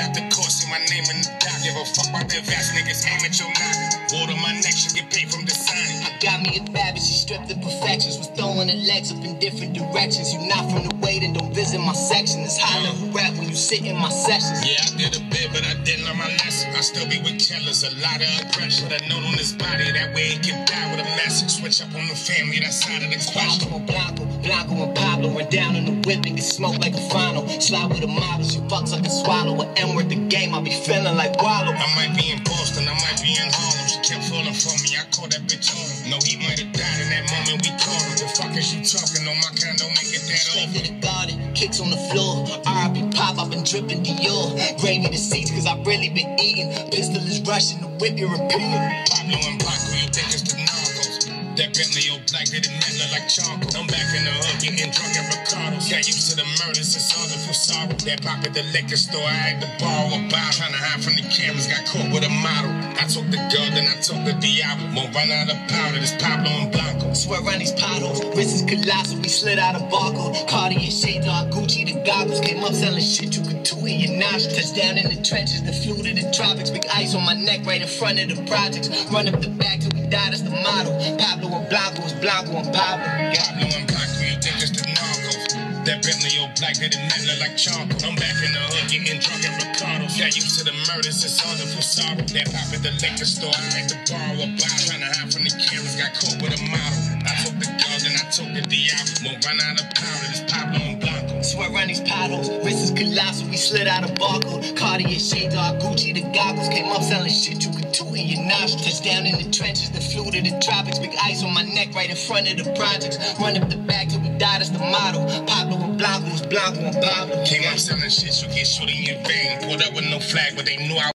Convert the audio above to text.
out the court, see my name in the dock. Give a fuck about the vast niggas aim at your knock. Word on my neck, she get paid from the signing. I got me a bad, she stripped the perfections. Was throwing her legs up in different directions. You not from the way, then don't visit my section. It's holler who rap when you sit in my sessions. Yeah, I did a bit, but I didn't learn my lesson. I still be with killers, a lot of aggression. Put a note on his body, that way he can die with a message. Switch up on the family, that's out of the question. Blanco and Pablo run down in the whip and get smoked like a final. Slide with the models, you fucks I can swallow. An N word the game, I be feeling like Wallow. I might be in Boston, I might be in Harlem. She kept falling for me, I called that bitch on him. No, he might have died in that moment we caught him. The fuck is you talking? No, my kind don't make it that Straight off. to the garden, kicks on the floor. R.I.P. Pop, I've been dripping Dior. Gravy the seats, cause I've really been eating. Pistol is rushing, the whip you're repeating. Pablo and Blanco, you think it's the Narcos. That Bentley old black, did it look like charcoal. I'm back in the hood, getting drunk at Ricardo's. Got used to the murders, it's all for sorrow. That pop at the liquor store, I had to borrow a bottle. Trying to hide from the cameras, got caught with a model. I took the girl, then I took the Diablo. Won't run out of powder, this Pablo and Blanco. Swear around these potholes, wrists is colossal, we slid out a barcode. Cartier shades, all Gucci, the goggles. Came up selling shit you could do in your nostrils. Touchdown in the trenches, the flew to the tropics. Big ice on my neck right in front of the projects. Run up the back till we die, that's the motto. Pablo and Blanco is Blanco and Pablo. Pablo and Blanco, you think it's the Narcos. That Bentley old black, did it look like charcoal. I'm back in the hood, getting drunk at Ricardo's. Got used to the murders, it's all for sorrow. That pop at the liquor store, I had to borrow a bottle. Trying to hide from the cameras, got caught with a model. I took the girl, then I took the Diablo. Won't run out of powder, this Pablo and Blanco. Swear around these potholes, wrists is colossal, we slid out a barcode. Cartier shades, all Gucci, the goggles. Came up selling shit you could do in your nostrils. Touchdown in the trenches, the flew to the tropics. Big ice on my neck right in front of the projects. Run up the back till we die, that's the motto. Pablo and Blanco is Blanco and Pablo. Came up selling shit, you get shot in your vein. Pulled up with no flag, but they knew I